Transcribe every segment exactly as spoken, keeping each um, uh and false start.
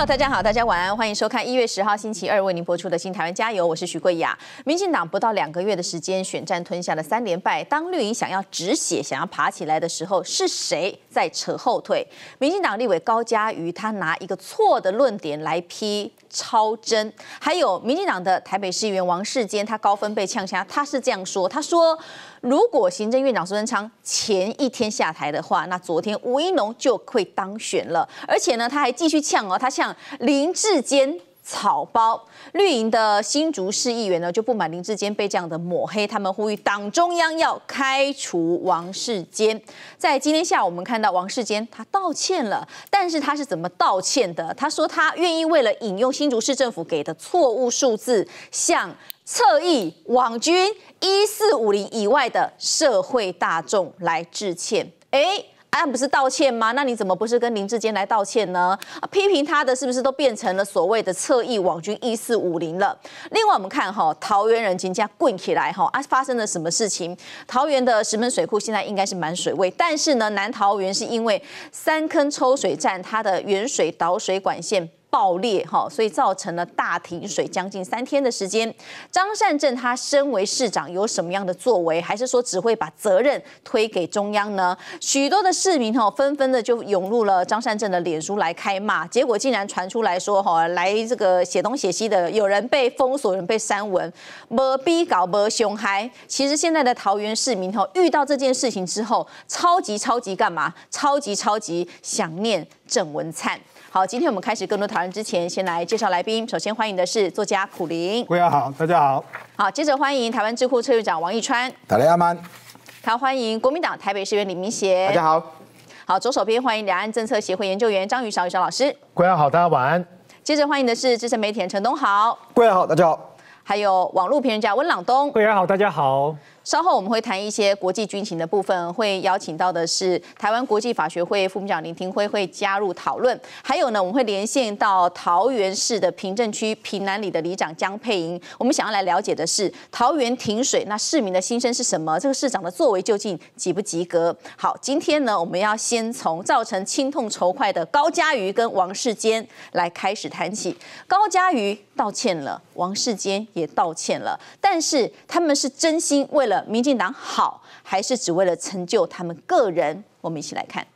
Hello， 大家好，大家晚安，欢迎收看一月十号星期二为您播出的《新台湾加油》，我是徐桂雅。民进党不到两个月的时间，选战吞下了三连败。当绿营想要止血、想要爬起来的时候，是谁在扯后腿？民进党立委高嘉瑜他拿一个错的论点来批超侦，还有民进党的台北市议员王世坚，他高分被呛下，他是这样说：他说，如果行政院长苏贞昌前一天下台的话，那昨天吴怡农就会当选了。而且呢，他还继续呛哦，他呛林智坚草包。绿营的新竹市议员呢就不满林智坚被这样的抹黑，他们呼吁党中央要开除王世坚。在今天下午，我们看到王世坚他道歉了，但是他是怎么道歉的？他说他愿意为了引用新竹市政府给的错误数字，向侧翼网军一四五零以外的社会大众来致歉。哎。啊，不是道歉吗？那你怎么不是跟林智坚来道歉呢？啊，批评他的是不是都变成了所谓的侧翼网军一四五零了？另外，我们看哈，桃园人金家滚起来哈啊，发生了什么事情？桃园的石门水库现在应该是满水位，但是呢，南桃园是因为三坑抽水站它的原水导水管线爆裂哈，所以造成了大停水，将近三天的时间。张善政他身为市长有什么样的作为，还是说只会把责任推给中央呢？许多的市民哈纷纷的就涌入了张善政的脸书来开骂，结果竟然传出来说哈，来这个写东写西的，有人被封锁，有人被删文，没逼搞没凶嗨。其实现在的桃园市民哈遇到这件事情之后，超级超级干嘛？超级超级想念郑文灿。好，今天我们开始更多讨论之前，先来介绍来宾。首先欢迎的是作家苦苓， 各位好，大家好。 好，接着欢迎台湾智库策略长王义川， 大家好。 好，欢迎国民党台北市议员李明协， 大家好。 好，左手边欢迎两岸政策协会研究员张宇韶宇韶老师， 各位好，大家晚安。 接着欢迎的是资深媒体人陈东豪， 各位好，大家好。 还有网络评论家温朗东， 各位好，大家好。 稍后我们会谈一些国际军情的部分，会邀请到的是台湾国际法学会副秘书长林廷辉会加入讨论。还有呢，我们会连线到桃园市的平镇区平南里的里长江佩莹。我们想要来了解的是桃园停水，那市民的心声是什么？这个市长的作为究竟及不及格？好，今天呢，我们要先从造成亲痛仇快的高嘉瑜跟王世坚来开始谈起。高嘉瑜道歉了，王世坚也道歉了，但是他们是真心为了民进党好，还是只为了成就他们个人？我们一起来看。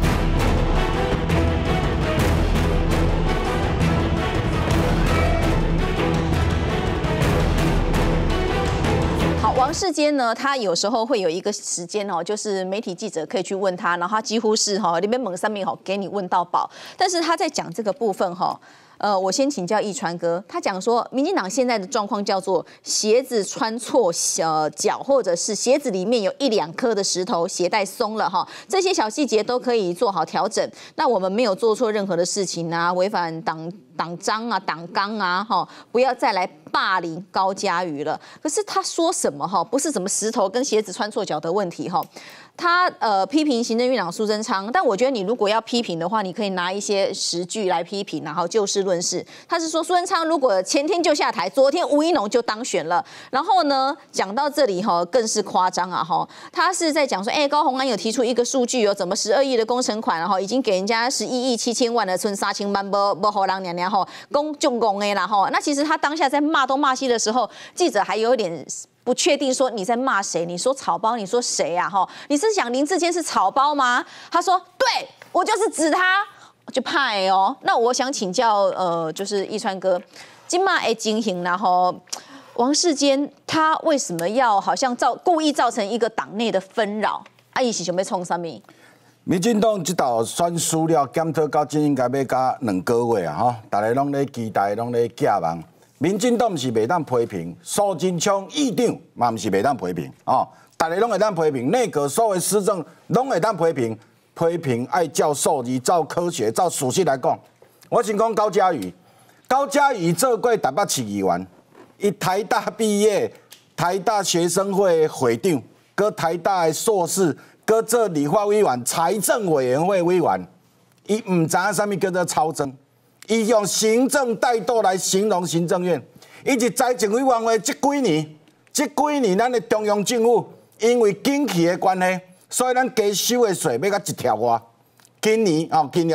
好，王世坚呢，他有时候会有一个时间哦，就是媒体记者可以去问他，然后他几乎是哈里面猛上面哈给你问到饱。但是他在讲这个部分哈。呃，我先请教义川哥，他讲说，民进党现在的状况叫做鞋子穿错小脚，或者是鞋子里面有一两颗的石头，鞋带松了哈，这些小细节都可以做好调整。那我们没有做错任何的事情啊，违反党党章啊、党纲啊，哈，不要再来霸凌高嘉瑜了。可是他说什么哈，不是什么石头跟鞋子穿错脚的问题哈。他呃批评行政院长苏贞昌，但我觉得你如果要批评的话，你可以拿一些实据来批评，然后就事论事。他是说苏贞昌如果前天就下台，昨天吴怡农就当选了。然后呢，讲到这里哈，更是夸张啊哈，他是在讲说，哎、欸，高虹安有提出一个数据哦，怎么十二亿的工程款，然后已经给人家十一亿七千万的存三千万不不好人娘娘哈，公就公哎啦哈。那其实他当下在骂东骂西的时候，记者还有点。不确定说你在骂谁？你说草包，你说谁啊？哈，你是想林智坚是草包吗？他说，对我就是指他，就派哦。那我想请教，呃，就是义川哥，今嘛的情形，然后王世坚他为什么要好像造故意造成一个党内的纷扰？啊，伊是想要创啥物？ 民进党这道选资料检讨到今应该要加两个月啊，吼，大家拢咧期待，拢咧寄望。民进党是袂当批评，苏贞昌议长嘛毋是袂当批评哦，大家拢会当批评，内阁所有施政拢会当批评，批评爱照数字、照科学、照事实来讲。我先讲高嘉瑜，高嘉瑜做过台北市议员，伊台大毕业，台大学生会会长，搁台大的硕士，搁做立法委员、财政委员会委员，伊唔知影啥物叫做超征。伊用行政怠惰来形容行政院，伊是财政委员会这几年，这几年咱的中央政府因为景气的关系，所以咱加收的税要到一条外。今年哦，今年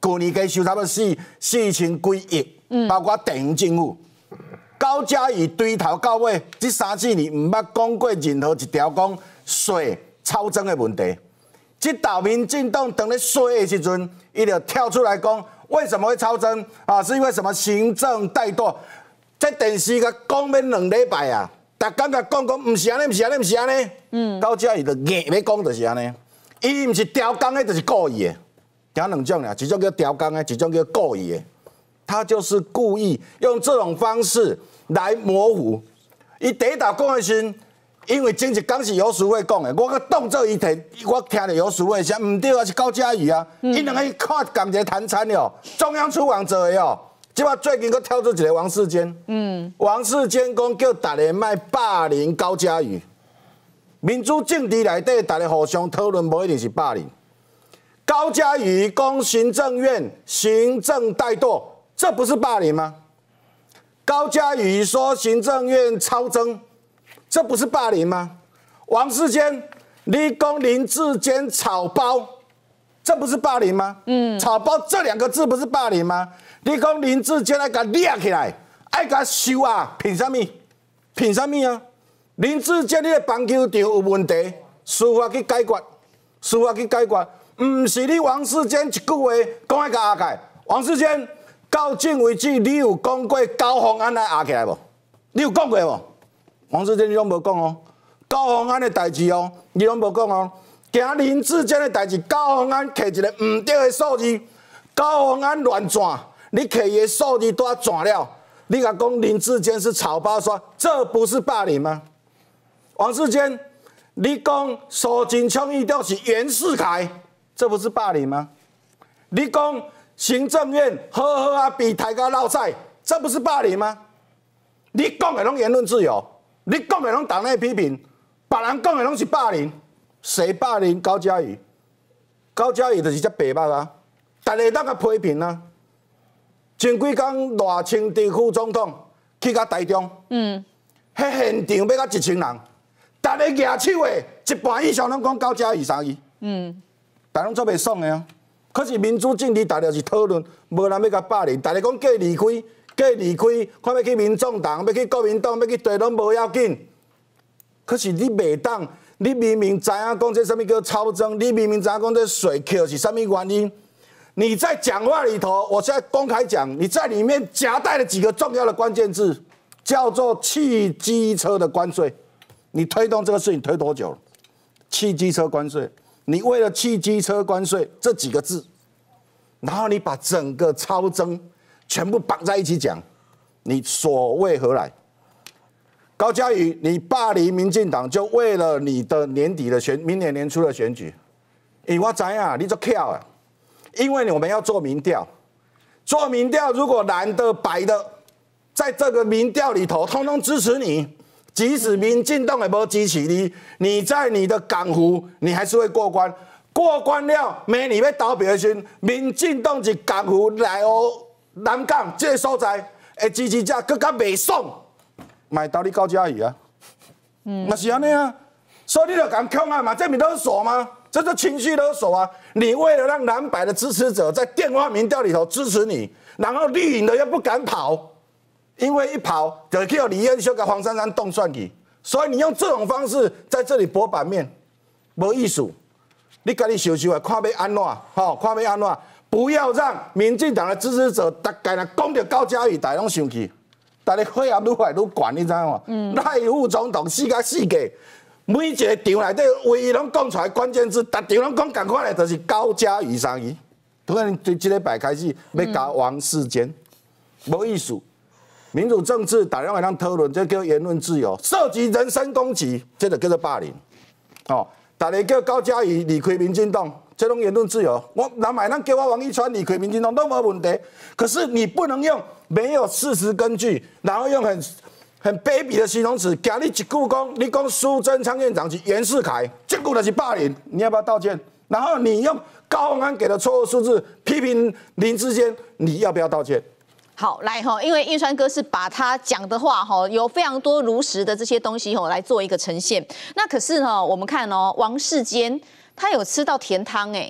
去年加收差不多四四千几亿，嗯、包括地方政府。高嘉瑜对头到尾，这三四年唔捌讲过任何一条讲税超征的问题。这岛民进党当咧说的时阵，伊就跳出来讲，为什么会超征啊？是因为什么行政怠惰？在电视甲讲免两礼拜啊，逐工甲讲讲，唔是安尼，唔是安尼，唔是安尼。嗯，高嘉瑜就硬要讲就是安尼，伊唔是调工的，就是故意的。有两种啦，一种叫调工的，一种叫故意的。他就是故意用这种方式来模糊。伊第一道讲的时，因为前一天是游淑慧讲的，我个当做伊提，我听着游淑慧说，唔对啊，是高嘉瑜啊，伊两个看感觉谈餐了，中央出网做的哦。即摆最近佫跳出一个王世坚，嗯，王世坚讲叫大家卖霸凌高嘉瑜，民主政治内底大家互相讨论，无一定是霸凌。高嘉瑜讲行政院行政怠惰。这不是霸凌吗？高嘉瑜说行政院超征，这不是霸凌吗？王世坚，你讲林志坚草包，这不是霸凌吗？嗯，草包这两个字不是霸凌吗？你讲林志坚爱甲抓起来，爱甲收啊，凭什么？凭什么啊？林志坚你的棒球场有问题，司法去解决，司法去解决，唔是你王世坚一句话讲爱甲压开，王世坚。到今为止，你有讲过高虹安来压起来无？你有讲过无？王世坚你拢无讲哦。高虹安的代志哦，你拢无讲哦。惊林志坚的代志，高虹安摕一个唔对的数字，高虹安乱转，你摕伊的数字都转了，你甲讲林志坚是草包，说这不是霸凌吗？王世坚，你讲苏贞昌议长是袁世凯，这不是霸凌吗？你讲。行政院呵呵啊，比台高落赛，这不是霸凌吗？你讲的拢言论自由，你讲的拢党内批评，别人讲的拢是霸凌，谁霸凌高嘉瑜？高嘉瑜就是只白目啊，大家当个批评啊。前几天赖清德副总统去到台中，嗯，迄现场要到一千人，大家举手的，一半以上拢讲高嘉瑜啥意？嗯，大家拢做袂爽的啊。可是民主政治大家是讨论，无人要甲霸凌，大家讲叫离开，叫离开，看要去民众党，要去国民党，要去对拢无要紧。可是你袂当，你明明知影讲这什么叫超征，你明明知影讲这水扣是什么原因，你在讲话里头，我现在公开讲，你在里面夹带了几个重要的关键字，叫做汽机车的关税。你推动这个事情推多久了？汽机车关税。你为了汽机车关税这几个字，然后你把整个超征全部绑在一起讲，你所谓何来？高嘉瑜，你霸凌民进党，就为了你的年底的选，明年年初的选举。因为我知啊，你做巧啊，因为我们要做民调，做民调如果蓝的白的，在这个民调里头，通通支持你。即使民进党也无支持你，你在你的港湖，你还是会过关。过关了，明年要投票的时候，民进党是港湖来哦南港这个所在的支持者更加袂爽，买投你高嘉瑜啊，嗯，嘛是安尼啊。所以你就敢控啊嘛，这不勒索吗？这是情绪勒索啊！你为了让蓝白的支持者在电话民调里头支持你，然后绿营的又不敢跑。因为一跑就叫李彦秀跟黄珊珊动算计，所以你用这种方式在这里博版面，没意思。你家己想想啊，看要安怎，吼，看要安怎，不要让民进党的支持者大概呢讲到高嘉瑜，大家拢生气，大家血压愈来愈悬，你知影无？赖副总统四甲四个，每一个场内底唯一拢讲出来关键字，逐场拢讲共款的，就是高嘉瑜生意。可能对这礼拜开始要搞王世坚，没意思。民主政治打电话让讨论，这叫言论自由；涉及人身攻击，这就叫做霸凌。哦，大家叫高嘉瑜离开民进党，这种言论自由，我人买人叫我王一川离开民进党都没问题。可是你不能用没有事实根据，然后用很很卑鄙的形容词，讲你一句讲，你讲苏贞昌院长是袁世凯，这句就是霸凌，你要不要道歉？然后你用高虹安给的错误数字批评林志坚，你要不要道歉？ 好，来哈，因为印川哥是把他讲的话哈，有非常多如实的这些东西哈来做一个呈现。那可是呢，我们看哦，王世坚他有吃到甜汤哎，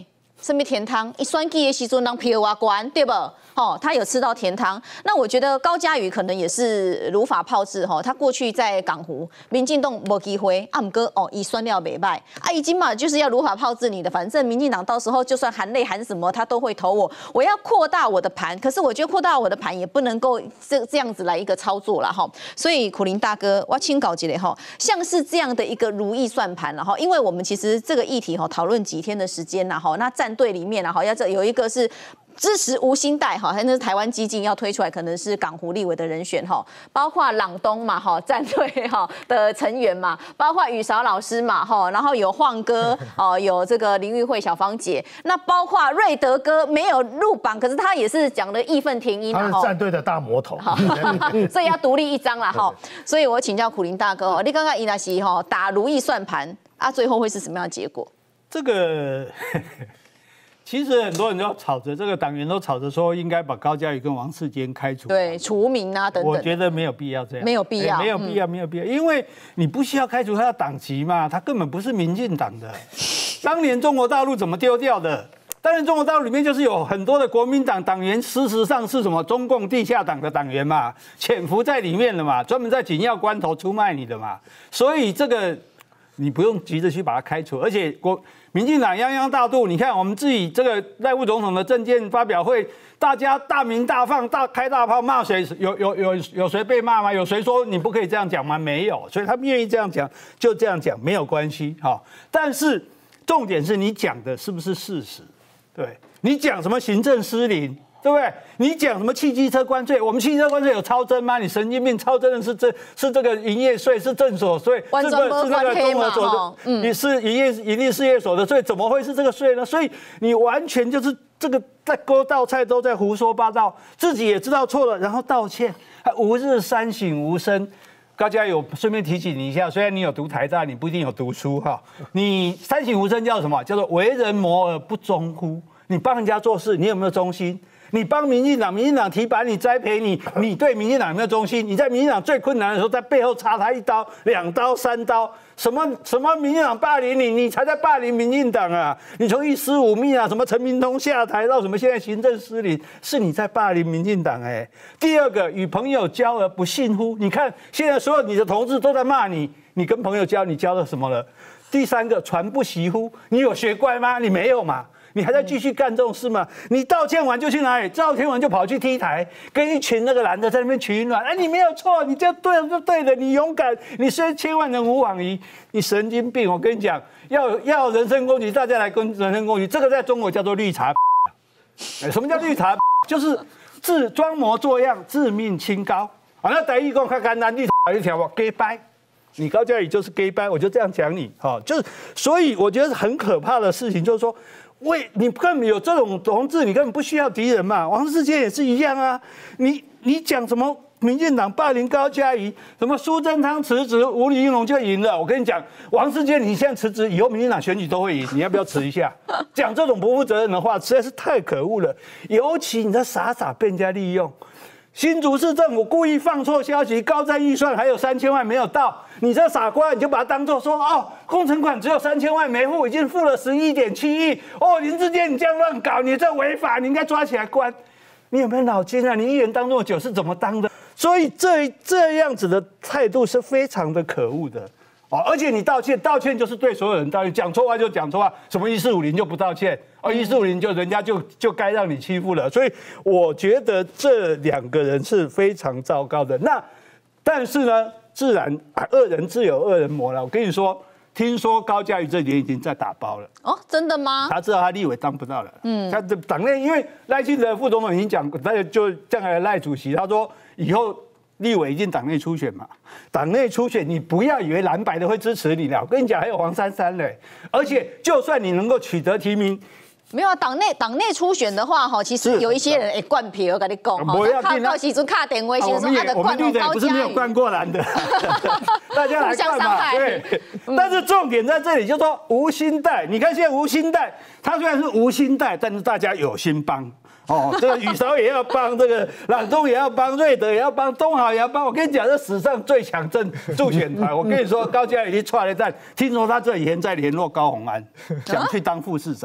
什么甜汤？一选举的时阵，人票啊悬，对不？哦，他有吃到甜汤。那我觉得高嘉瑜可能也是如法炮制哈。他过去在港湖，民进党没机会，啊唔过哦，以酸料袂败，啊已经嘛就是要如法炮制你的，反正民进党到时候就算含泪含什么，他都会投我。我要扩大我的盘，可是我觉得扩大我的盘也不能够这这样子来一个操作啦哈。所以苦苓大哥，我请搞几嘞哈，像是这样的一个如意算盘了哈，因为我们其实这个议题哈讨论几天的时间啦哈，那战队里面啦哈，要这有一个是。支持吴欣岱哈，那是台湾基进要推出来，可能是港湖立委的人选哈，包括朗东嘛哈，战队哈的成员嘛，包括宇韶老师嘛哈，然后有晃哥哦，有这个林玉慧小芳姐，那包括瑞德哥没有入榜，可是他也是讲的义愤填膺， 他是战队的大魔头， 所以要独立一张啦哈。所以我请教苦苓大哥哦，你刚刚伊那是哈打如意算盘啊，最后会是什么样的结果？ 这个。其实很多人都吵着，这个党员都吵着说应该把高嘉瑜跟王世坚开除， 对，除名啊等等。 我觉得没有必要这样， 没有必要， 没有必要，没有必要，因为你不需要开除他的党籍嘛，他根本不是民进党的。当年中国大陆怎么丢掉的？当年中国大陆里面就是有很多的国民党党员，事实上是什么中共地下党的党员嘛，潜伏在里面的嘛，专门在紧要关头出卖你的嘛，所以这个你不用急着去把他开除，而且国。民进党泱泱大度，你看我们自己这个赖副总统的政见发表会，大家大鸣大放、大开大炮骂谁？有有有有谁被骂吗？有谁说你不可以这样讲吗？没有，所以他们愿意这样讲就这样讲，没有关系哈。但是重点是你讲的是不是事实？对，你讲什么行政失灵？对不对？你讲什么汽机车关税？我们汽机车关税有超征吗？你神经病！超征的是这是这个营业税，是证所税，是是那个综合所得，你是营业营利事业所得税，怎么会是这个税呢？所以你完全就是这个在勾道菜都在胡说八道，自己也知道错了，然后道歉，还吾日三省吾身。高嘉瑜，有顺便提醒你一下，虽然你有读台大，你不一定有读书哈。你三省吾身叫什么？叫做为人谋而不忠乎？你帮人家做事，你有没有忠心？你帮民进党，民进党提拔你、栽培你，你对民进党有没有忠心？你在民进党最困难的时候，在背后插他一刀、两刀、三刀，什么什么民进党霸凌你，你才在霸凌民进党啊！你从一私五密啊，什么陈明通下台到什么现在行政失灵，是你在霸凌民进党哎、欸。第二个，与朋友交而不信乎？你看现在所有你的同志都在骂你，你跟朋友交，你交了什么了？第三个，传不习乎？你有学乖吗？你没有嘛？你还在继续干这种事吗？你道歉完就去哪里？道歉完就跑去 T 台，跟一群那个男的在那边取暖。哎，你没有错，你这对的，对的，你勇敢，你虽然千万人无往矣，你神经病！我跟你讲，要要人身攻击，大家来跟人身攻击，这个在中国叫做绿茶。什么叫绿茶？就是自装模作样，自命清高。啊，那台语讲较简单，绿茶一条我假掰。你高嘉瑜就是 gay 掰，我就这样讲你，哈，就是，所以我觉得很可怕的事情就是说，为你根本有这种同志，你根本不需要敌人嘛。王世坚也是一样啊，你你讲什么民进党霸凌高嘉瑜，什么苏贞昌辞职，吴怡农就赢了。我跟你讲，王世坚你现在辞职，以后民进党选举都会赢，你要不要辞一下？讲这种不负责任的话，实在是太可恶了。尤其你在傻傻被人家利用。新竹市政府故意放错消息，高瞻预算还有三千万没有到，你这傻瓜你就把它当作说哦，工程款只有三千万没付，已经付了十一点七亿哦，林智坚你这样乱搞，你这违法，你应该抓起来关。你有没有脑筋啊？你议员当这么久是怎么当的？所以这这样子的态度是非常的可恶的。哦，而且你道歉，道歉就是对所有人道歉，讲错话就讲错话，什么一四五零就不道歉，哦，一四五零就人家就就该让你欺负了，所以我觉得这两个人是非常糟糕的。那但是呢，自然恶人自有恶人磨了。我跟你说，听说高嘉瑜这几年已经在打包了。 哦，真的吗？ 他知道他立委当不到了，嗯，他的党内因为赖清德副总统已经讲，他就将来赖主席，他说以后。立委一定党内初选嘛？党内初选，你不要以为蓝白的会支持你了。我跟你讲，还有黄珊珊嘞。而且，就算你能够取得提名， 没有啊，党内党内初选的话，哈，其实有一些人会灌票，我跟你讲，哈，靠靠时阵卡电话，先说他的灌哦，高不是没有灌过蓝的，大家来灌嘛。对，但是重点在这里，就是说吴欣岱，你看现在吴欣岱，他虽然是吴欣岱，但是大家有心帮。哦，这个宇韶也要帮，这个朗东也要帮，瑞德也要帮，东豪也要帮。我跟你讲，这史上最强政助选团。我跟你说，高嘉瑜已经踹了一战，听说他这几天在联络高虹安，想去当副市长。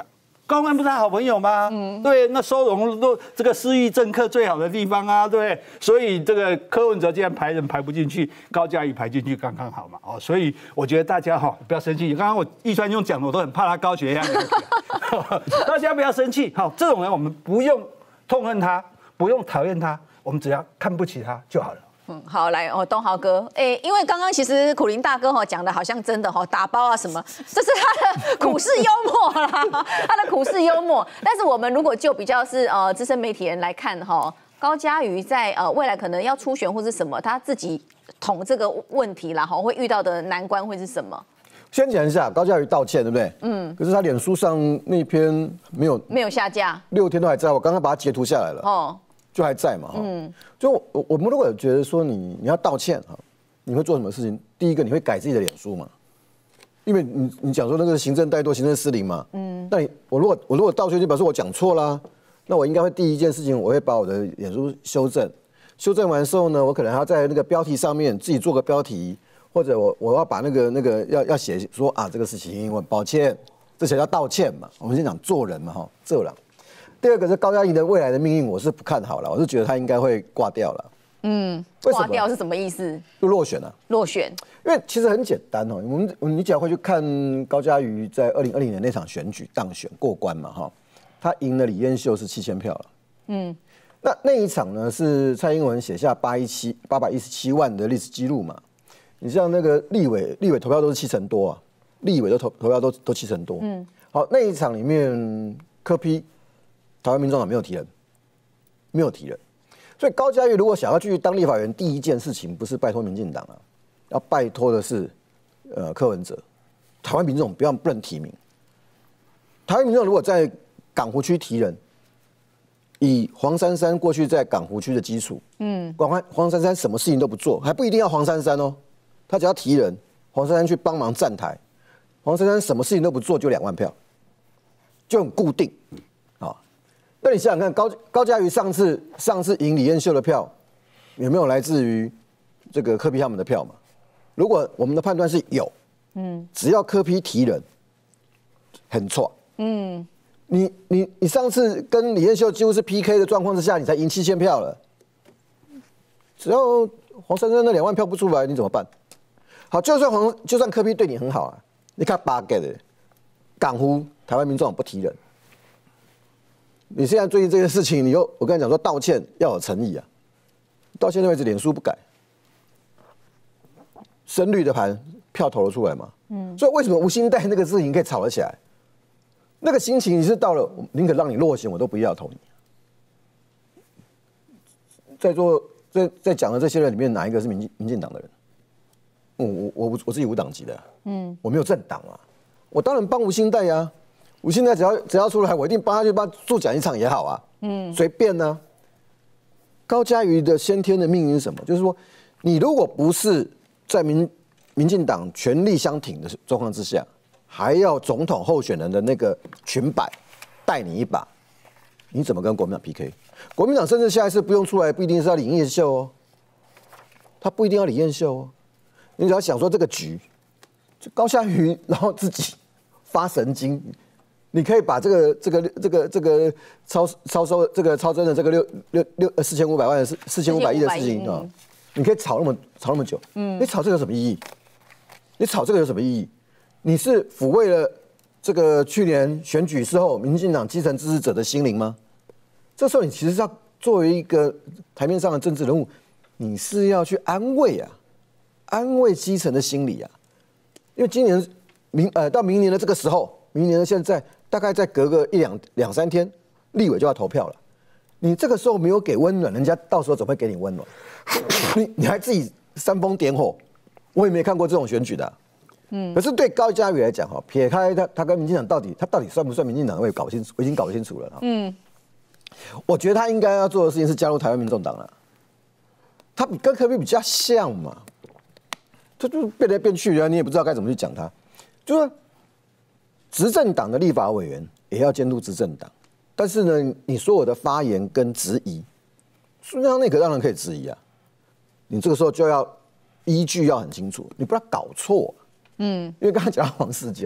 高虹安不是他好朋友吗？嗯，对，那收容都这个失意政客最好的地方啊，对，所以这个柯文哲既然排人排不进去，高嘉瑜排进去刚刚好嘛，哦，所以我觉得大家哈不要生气，刚刚我易川用讲的，我都很怕他高血压，大家不要生气，好，这种人我们不用痛恨他，不用讨厌他，我们只要看不起他就好了。 嗯，好，来哦，东豪哥，哎，因为刚刚其实苦苓大哥哈讲的好像真的哈，打包啊什么，这是他的苦式幽默啦，他的苦式幽默。但是我们如果就比较是呃资深媒体人来看哈，高嘉瑜在呃未来可能要出选或是什么，他自己捅这个问题啦，哈，会遇到的难关会是什么？ 先讲一下高嘉瑜道歉，对不对？嗯。可是他脸书上那篇没有没有下架， 六天都还在，我刚刚把它截图下来了。哦。就还在嘛，嗯，就我我们如果觉得说你你要道歉哈，你会做什么事情？第一个你会改自己的脸书嘛，因为你你讲说那个行政怠惰、行政失灵嘛，嗯，那你我如果我如果道歉就表示我讲错啦，那我应该会第一件事情我会把我的脸书修正，修正完之后呢，我可能还要在那个标题上面自己做个标题，或者我我要把那个那个要要写说啊这个事情我很抱歉，这才叫道歉嘛。我们先讲做人嘛哈，做人。第二个是高嘉瑜的未来的命运，我是不看好了，我是觉得他应该会挂掉了。嗯， 挂掉是什么意思？ 就落选了。 落选，因为其实很简单哦。我们你只要会去看高嘉瑜在二零二零年那场选举当选过关嘛哈，他赢了李彦秀是七千票了。嗯，那那一场呢是蔡英文写下八一七八百一十七万的历史记录嘛。你像那个立委，立委投票都是七成多啊，立委都投投票都都七成多。嗯，好，那一场里面柯 P。台湾民众党没有提人，没有提人，所以高嘉瑜如果想要继续当立法员，第一件事情不是拜托民进党啊，要拜托的是呃柯文哲，台湾民众不要不能提名。台湾民众如果在港湖区提人，以黄珊珊过去在港湖区的基础，嗯，黄黄珊珊什么事情都不做，还不一定要黄珊珊哦，他只要提人，黄珊珊去帮忙站台，黄珊珊什么事情都不做就两万票，就很固定。那你想想看，高高嘉瑜上次上次赢李彦秀的票，有没有来自于这个柯 P 他们的票嘛？如果我们的判断是有，嗯，只要柯 P 提人，很错，嗯，你你你上次跟李彦秀几乎是 P K 的状况之下，你才赢七千票了，只要黄珊珊那两万票不出来，你怎么办？好，就算黄就算柯 P 对你很好啊，你看八个的港湖台湾民众不提人。你现在最近这件事情，你又我跟你讲说道歉要有诚意啊，到现在为止脸书不改，深绿的盘票投了出来嘛，嗯，所以为什么吴欣岱那个事情可以吵得起来？那个心情你是到了宁可让你落选，我都不要投你。在座在在讲的这些人里面，哪一个是民进民进党的人？我我我我自己无党籍的，嗯，我没有政党啊，我当然帮吴欣岱呀。吴欣岱只要只要出来，我一定帮他去帮他助讲一场也好啊，嗯，随便呢、啊。高嘉瑜的先天的命运是什么？就是说，你如果不是在民民进党全力相挺的状况之下，还要总统候选人的那个裙摆带你一把，你怎么跟国民党 P K？ 国民党甚至下一次不用出来，不一定是要李彦秀哦，他不一定要李彦秀哦，你只要想说这个局，就高嘉瑜然后自己发神经。你可以把这个这个这个这个超超收这个超增的这个六六六四千五百万的四四千五百亿的事情啊，你可以吵那么吵那么久，嗯，你吵这个有什么意义？你吵这个有什么意义？你是抚慰了这个去年选举之后民进党基层支持者的心灵吗？这时候你其实是要作为一个台面上的政治人物，你是要去安慰啊，安慰基层的心理啊，因为今年明呃到明年的这个时候，明年的现在。大概再隔个一两两三天，立委就要投票了。你这个时候没有给温暖，人家到时候怎么会给你温暖？你你还自己煽风点火，我也没看过这种选举的、啊。嗯。可是对高嘉瑜来讲，哈，撇开他他跟民进党到底他到底算不算民进党，我也搞不清楚，我已经搞不清楚了。嗯。我觉得他应该要做的事情是加入台湾民众党了。他比跟柯 P 比较像嘛，他就变来变去的，你也不知道该怎么去讲他，就是。执政党的立法委员也要监督执政党，但是呢，你所有的发言跟质疑，中央内阁当然可以质疑啊，你这个时候就要依据要很清楚，你不要搞错、啊。嗯，因为刚才讲到黄世坚，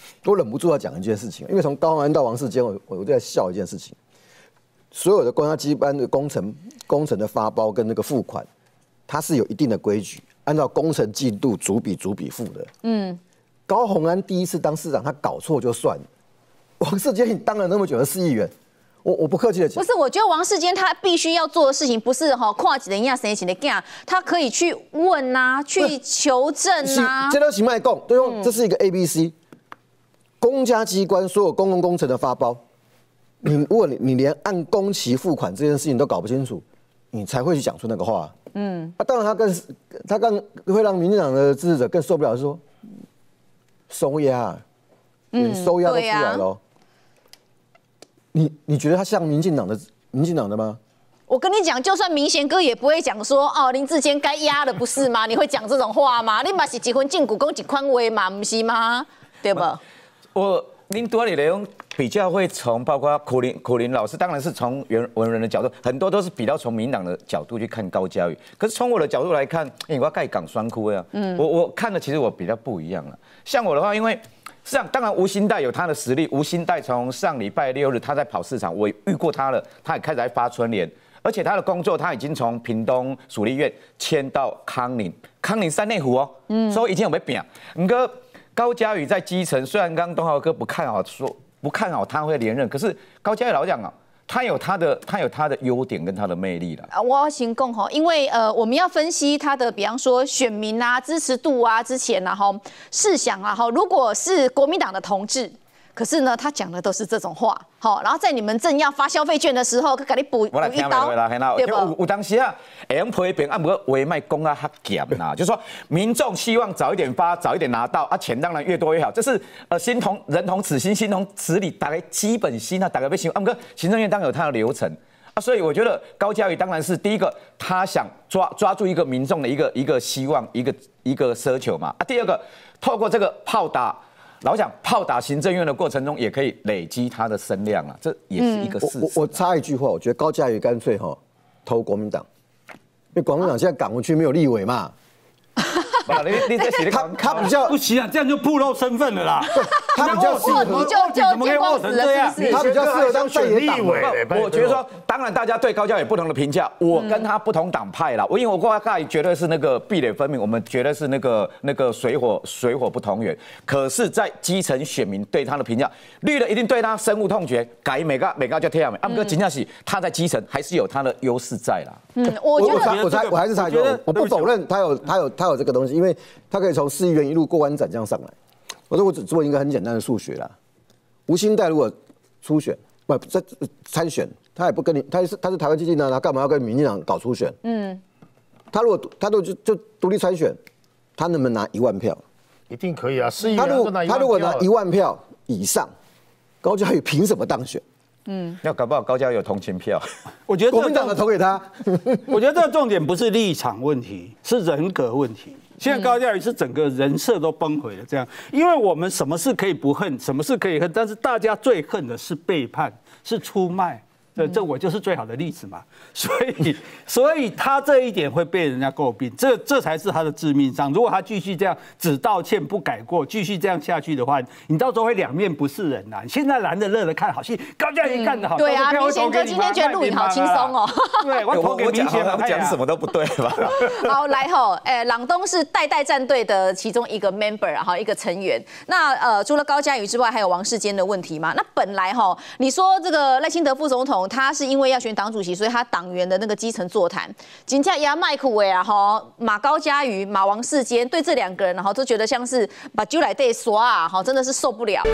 我忍不住要讲一件事情，因为从高虹安到王世坚，我我都在笑一件事情。所有的公家机关的工程工程的发包跟那个付款，它是有一定的规矩，按照工程进度逐笔逐笔付的。嗯，高虹安第一次当市长，他搞错就算了，王世坚你当了那么久的市议员。我我不客气的讲， 不是，我觉得王世坚他必须要做的事情不是哈跨几人亚谁谁的干，他可以去问啊，去求证啊。 这都是卖供，对用，这是一个 A B C， 公家机关所有公共工程的发包，你如果你你连按工期付款这件事情都搞不清楚，你才会去讲出那个话。嗯，啊，当然他更他更会让民进党的支持者更受不了，说收押，连收押都出来了。你你觉得他像民进党的民进党的吗？ 我跟你讲，就算明贤哥也不会讲说哦，林智坚该压了，不是吗？你会讲这种话吗？你嘛是结婚进股公几宽威嘛，不是吗？对吧？ 我您多里内容比较会从包括苦林苦林老师，当然是从原文人的角度，很多都是比较从民党的角度去看高嘉瑜。可是从我的角度来看，哎、欸，我要盖港双哭呀，嗯，我我看的其实我比较不一样了。像我的话，因为。是啊，当然吴欣岱有他的实力。吴欣岱从上礼拜六日他在跑市场，我遇过他了，他也开始在发春联，而且他的工作他已经从屏东属立院迁到康宁，康宁三内湖哦，嗯，所以已经有被变。你哥高嘉瑜在基层，虽然刚刚东豪哥不看好说不看好他会连任，可是高嘉瑜老讲啊。他有他的，他有他的优点跟他的魅力了。 啊，我要先讲哈，因为呃，我们要分析他的，比方说选民啊、支持度啊，之前然后试想啊哈，如果是国民党的同志，可是呢，他讲的都是这种话，好，然后在你们正要发消费券的时候，他给你补补一刀， 对不？有有当时啊，会用批评啊，不过话卖讲啊较咸呐，就是说民众希望早一点发，早一点拿到啊，钱当然越多越好，这是呃心同人同此心，心同此理，大概基本心啊，大概被行啊，不过行政院当然有它的流程啊，所以我觉得高嘉瑜当然是第一个，他想抓抓住一个民众的一个一个希望，一个一个奢求嘛啊，第二个透过这个炮打。老讲炮打行政院的过程中，也可以累积他的声量啊，这也是一个事实、 嗯。我我插一句话，我觉得高嘉瑜干脆哈投国民党，因为国民党现在赶回去没有立委嘛。 你你这写的他他比较不行啊，这样就暴露身份了啦。 他比较适合， 你就就见光死了，是不是？ 他比较适合当在野党。 我觉得说，当然大家对高嘉瑜不同的评价，我跟他不同党派啦。我因为我跟他绝对是那个壁垒分明，我们绝对是那个那个水火水火不同源。可是，在基层选民对他的评价，绿的一定对他深恶痛绝，改每个每个就这样。啊，不过真正是他在基层还是有他的优势在啦。 嗯，我觉得我才我还是插一句，我不否认他有他有他有这个东西，因为他可以从市议员一路过弯斩这样上来。我说我只做一个很简单的数学啦。吴欣岱如果初选不在参选，他也不跟你，他是他是台湾基进党，他干嘛要跟民进党搞初选？嗯，他如果他如果就就独立参选，他能不能拿一万票？ 一定可以啊！市议员他如果他如果拿一万票以上，高嘉瑜凭什么当选？ 嗯，要搞不好高嘉瑜有同情票。 我觉得国民党的投给他。 我觉得这个重点不是立场问题，是人格问题。现在高嘉瑜是整个人设都崩毁了，这样，因为我们什么事可以不恨，什么事可以恨，但是大家最恨的是背叛，是出卖。这这我就是最好的例子嘛，所以所以他这一点会被人家诟病，这这才是他的致命伤。如果他继续这样只道歉不改过，继续这样下去的话，你到时候会两面不是人呐。现在蓝的热的看好戏，高嘉瑜干得好， 对啊，明贤哥今天觉得录影好轻松哦。 对，我投给明贤， 我讲什么都不对吧？ 好，来吼，哎，朗东是代代战队的其中一个 member 哈，一个成员。那呃，除了高嘉瑜之外，还有王世坚的问题嘛？那本来哈，你说这个赖清德副总统。他是因为要选党主席，所以他党员的那个基层座谈，金价压麦克维啊哈，马高嘉瑜、马王世坚，对这两个人哈都觉得像是把酒来对刷啊，哈，真的是受不了。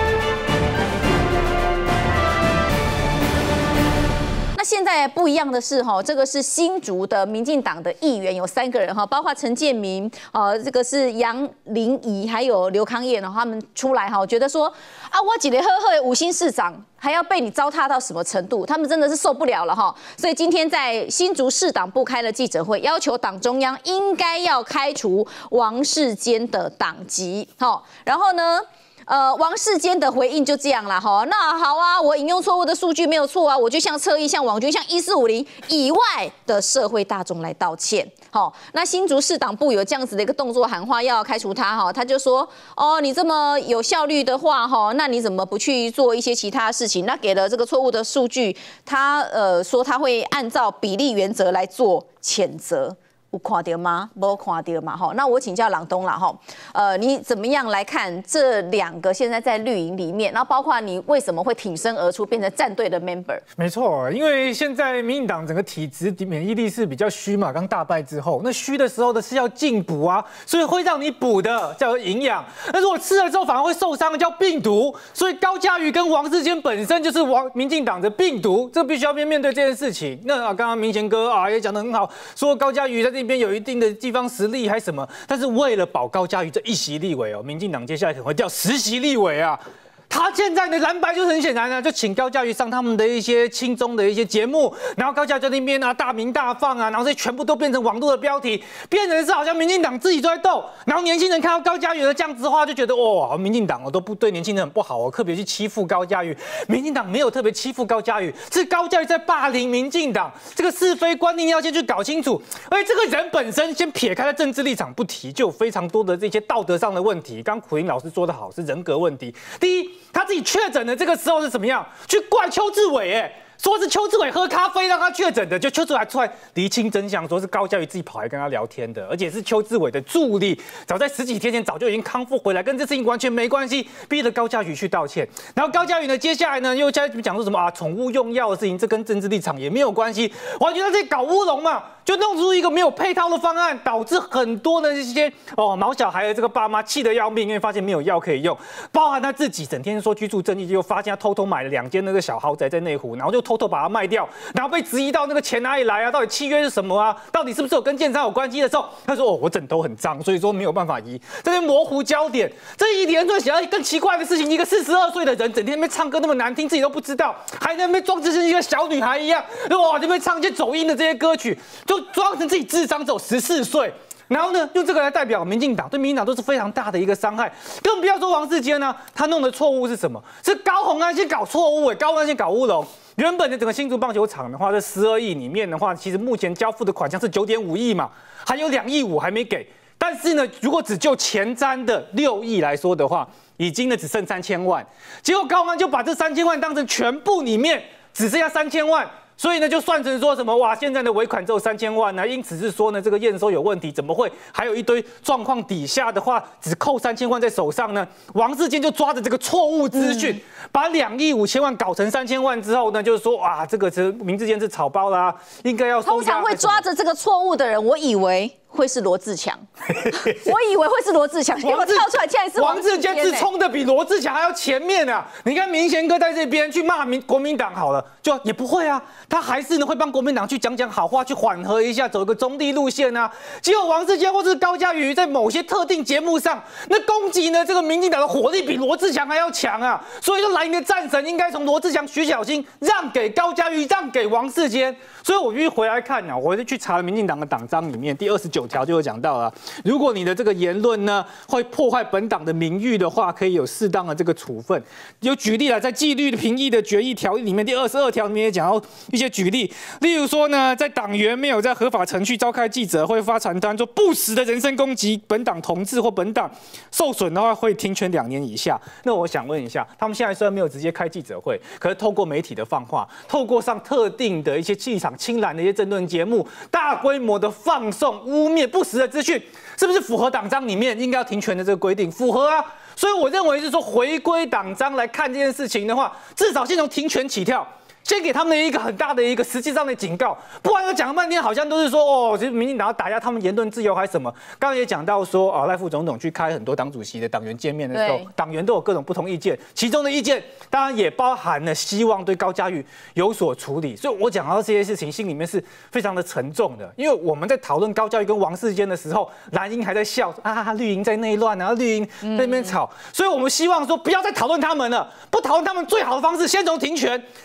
那现在不一样的是哈，这个是新竹的民进党的议员有三个人哈，包括陈建民，呃，这个是杨玲仪，还有刘康燕，然后他们出来哈，觉得说啊，我几个赫赫的五星市长还要被你糟蹋到什么程度？他们真的是受不了了哈。所以今天在新竹市党部开了记者会，要求党中央应该要开除王世坚的党籍。好，然后呢？ 呃，王世坚的回应就这样啦，哈，那好啊，我引用错误的数据没有错啊，我就向侧翼、向网军、向一四五零以外的社会大众来道歉。好，那新竹市党部有这样子的一个动作喊话，要开除他哈，他就说，哦，你这么有效率的话哈，那你怎么不去做一些其他事情？那给了这个错误的数据，他呃说他会按照比例原则来做谴责。有看到吗？没看到嘛？哈，那我请教朗东啦，哈，呃，你怎么样来看这两个现在在绿营里面？然后包括你为什么会挺身而出，变成战队的 member？ 没错，因为现在民进党整个体质免疫力是比较虚嘛，刚大败之后，那虚的时候的是要进补啊，所以会让你补的叫营养。那如果吃了之后反而会受伤的叫病毒，所以高嘉瑜跟王世坚本身就是王民进党的病毒，这必须要面面对这件事情。那啊，刚刚明贤哥啊也讲得很好，说高嘉瑜在这边有一定的地方实力还什么，但是为了保高嘉瑜这一席立委哦，民进党接下来可能会调十席立委啊。他现在的蓝白就很显然啊，就请高嘉瑜上他们的一些亲中的一些节目，然后高嘉瑜在那边啊大鸣大放啊，然后这全部都变成网络的标题，变成是好像民进党自己都在斗，然后年轻人看到高嘉瑜的这样子的话，就觉得哦，民进党哦都不对年轻人很不好哦，特别去欺负高嘉瑜。民进党没有特别欺负高嘉瑜，是高嘉瑜在霸凌民进党，这个是非观念要先去搞清楚。而且这个人本身先撇开了政治立场不提，就有非常多的这些道德上的问题。刚刚苦苓老师说的好，是人格问题。第一，他自己确诊的这个时候是怎么样？去怪邱志伟，哎，说是邱志伟喝咖啡让他确诊的，就邱志伟还出来厘清真相，说是高嘉瑜自己跑来跟他聊天的，而且是邱志伟的助理，早在十几天前早就已经康复回来，跟这事情完全没关系，逼着高嘉瑜去道歉。然后高嘉瑜呢，接下来呢又在讲说什么啊，宠物用药的事情，这跟政治立场也没有关系，完全在搞乌龙嘛。就弄出一个没有配套的方案，导致很多的这些哦毛小孩的这个爸妈气得要命，因为发现没有药可以用，包含他自己整天说居住正义，就发现他偷偷买了两间那个小豪宅在内湖，然后就偷偷把它卖掉，然后被质疑到那个钱哪里来啊？到底契约是什么啊？到底是不是有跟建商有关系的时候，他说哦我枕头很脏，所以说没有办法移，这边模糊焦点。这一连串想要更奇怪的事情，一个四十二岁的人整天在那边唱歌那么难听，自己都不知道，还在那边装成是一个小女孩一样，哇这边唱一些走音的这些歌曲。就装成自己智商只有十四岁，然后呢，用这个来代表民进党，对民进党都是非常大的一个伤害。更不要说王世坚呢，他弄的错误是什么？是高虹安先搞错误，哎，高虹安先搞乌龙。原本的整个新竹棒球场的话，这十二亿里面的话，其实目前交付的款项是九点五亿嘛，还有两亿五还没给。但是呢，如果只就前瞻的六亿来说的话，已经呢只剩三千万。结果高虹安就把这三千万当成全部里面只剩下三千万。所以呢，就算成说什么哇，现在的尾款只有三千万呢，因此是说呢，这个验收有问题，怎么会还有一堆状况底下的话，只扣三千万在手上呢？王世坚就抓着这个错误资讯，嗯、把两亿五千万搞成三千万之后呢，就是说哇，这个是民之间是草包啦，应该要收押。 通常会抓着这个错误的人，我以为会是罗志强，我以为会是罗志强，结果跳出来竟然是王世坚，是冲的比罗志强还要前面啊！你看明贤哥在这边去骂民国民党好了，就也不会啊。他还是呢会帮国民党去讲讲好话，去缓和一下，走一个中立路线啊。结果王世坚或是高嘉瑜在某些特定节目上，那攻击呢这个民进党的火力比罗志强还要强啊。所以说蓝营的战神应该从罗志强、徐小新让给高嘉瑜，让给王世坚。所以我必须回来看啊，我就去查了民进党的党章里面第二十九条就有讲到了，如果你的这个言论呢会破坏本党的名誉的话，可以有适当的这个处分。有举例了，在纪律评议的决议条例里面第二十二条里面也讲到一些举例，例如说呢，在党员没有在合法程序召开记者会、发传单做不实的人身攻击本党同志或本党，受损的话会停权两年以下。那我想问一下，他们现在虽然没有直接开记者会，可是透过媒体的放话，透过上特定的一些立场清蓝的一些政论节目，大规模的放送污蔑不实的资讯，是不是符合党章里面应该要停权的这个规定？符合啊。所以我认为是说，回归党章来看这件事情的话，至少先从停权起跳。先给他们一个很大的一个实际上的警告，不然又讲了半天，好像都是说哦，其实民进党要打压他们言论自由还是什么。刚刚也讲到说啊，赖副总统去开很多党主席的党员见面的时候，党员都有各种不同意见，其中的意见当然也包含了希望对高嘉瑜有所处理。所以我讲到这些事情，心里面是非常的沉重的，因为我们在讨论高嘉瑜跟王世坚的时候，蓝营还在笑啊，绿营在内乱啊，绿营在那边吵，嗯、所以我们希望说不要再讨论他们了，不讨论他们最好的方式，先从停权。他们如果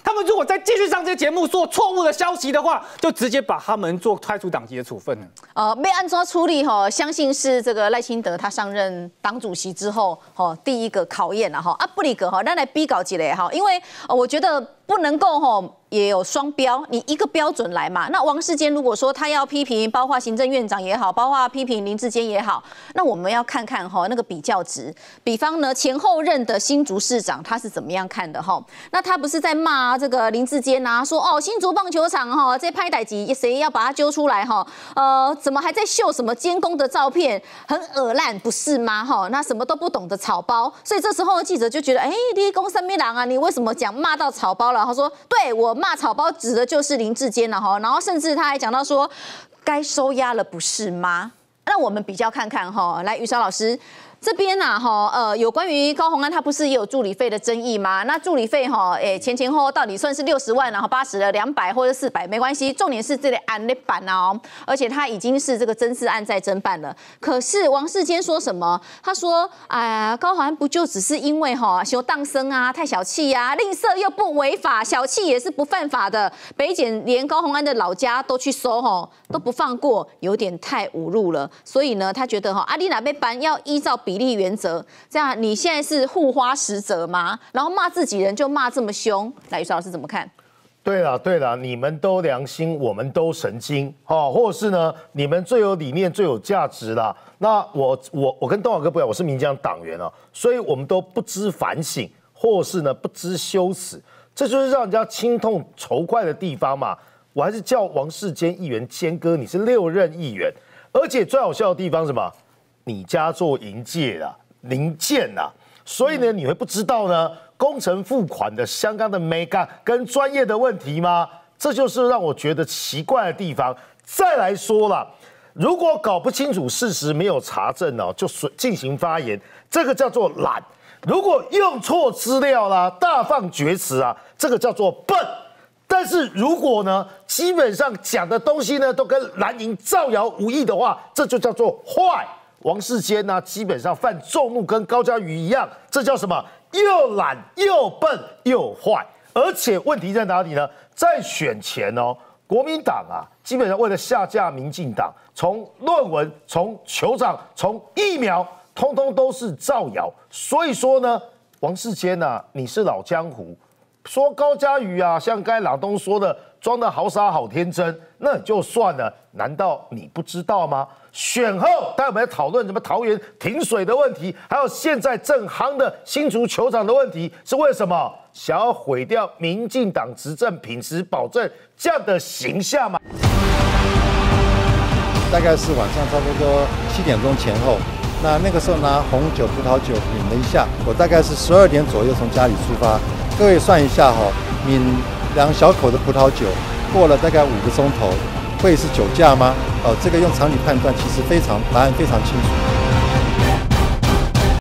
再继续上这些节目说错误的消息的话，就直接把他们做开除党籍的处分了。 呃，被安怎处理哈？相信是这个赖清德他上任党主席之后，哈第一个考验了哈。啊，不离个哈，咱来比较一下哈，因为呃我觉得不能够哈。也有双标，你一个标准来嘛？那王世坚如果说他要批评，包括行政院长也好，包括批评林智坚也好，那我们要看看哈那个比较值。比方呢，前后任的新竹市长他是怎么样看的哈？那他不是在骂这个林智坚啊，说哦新竹棒球场哈这拍歹机谁要把他揪出来哈？呃，怎么还在秀什么监工的照片，很恶烂不是吗？哈，那什么都不懂的草包。所以这时候记者就觉得，哎，立功三面狼啊，你为什么讲骂到草包了？他说，对我。骂草包指的就是林智坚了哈，然后甚至他还讲到说，该收押了不是吗？那我们比较看看哈，来于韶老师。这边呐，哈，呃，有关于高虹安，他不是也有助理费的争议吗？那助理费哈，诶，前前后后到底算是六十万，然后八十了两百或者四百，没关系，重点是这里案的版哦，而且他已经是这个侦事案在侦办了。可是王世坚说什么？他说，哎呀，高虹安不就只是因为哈修当生啊，太小气呀、啊，吝啬又不违法，小气也是不犯法的。北检连高虹安的老家都去搜哈，都不放过，有点太侮辱了。所以呢，他觉得哈，阿丽娜被办要依照比例原则，这样你现在是护花使者吗？然后骂自己人就骂这么凶，来，于韶老师怎么看？ 对了对了，你们都良心，我们都神经，哦，或者是呢，你们最有理念、最有价值啦。那我我我跟东华哥不一样，我是民进党党员哦，所以我们都不知反省，或是呢不知羞耻，这就是让人家心痛仇快的地方嘛。我还是叫王世坚议员坚哥，你是六任议员，而且最好笑的地方是什么？你家做营界啦，零件啦，所以呢，你会不知道呢工程付款的相关的美感跟专业的问题吗？这就是让我觉得奇怪的地方。再来说了，如果搞不清楚事实，没有查证哦，就进行发言，这个叫做懒；如果用错资料啦，大放厥词啊，这个叫做笨。但是如果呢，基本上讲的东西呢，都跟蓝营造谣无异的话，这就叫做坏。王世坚呢，基本上犯众怒，跟高嘉瑜一样，这叫什么？又懒又笨又坏。而且问题在哪里呢？在选前哦，国民党啊，基本上为了下架民进党，从论文、从酋长、从疫苗，通通都是造谣。所以说呢，王世坚啊，你是老江湖，说高嘉瑜啊，像刚才老东说的，装的好傻好天真，那也就算了。难道你不知道吗？选后，大家有没有讨论什么桃园停水的问题，还有现在正夯的新竹球场的问题，是为什么？想要毁掉民进党执政品质保证这样的形象吗？ 大概是晚上差不多七点钟前后，那那个时候拿红酒、葡萄酒抿了一下，我大概是十二点左右从家里出发。各位算一下哈、哦，抿两小口的葡萄酒，过了大概五个钟头。会是酒驾吗？哦，这个用常理判断，其实非常答案非常清楚。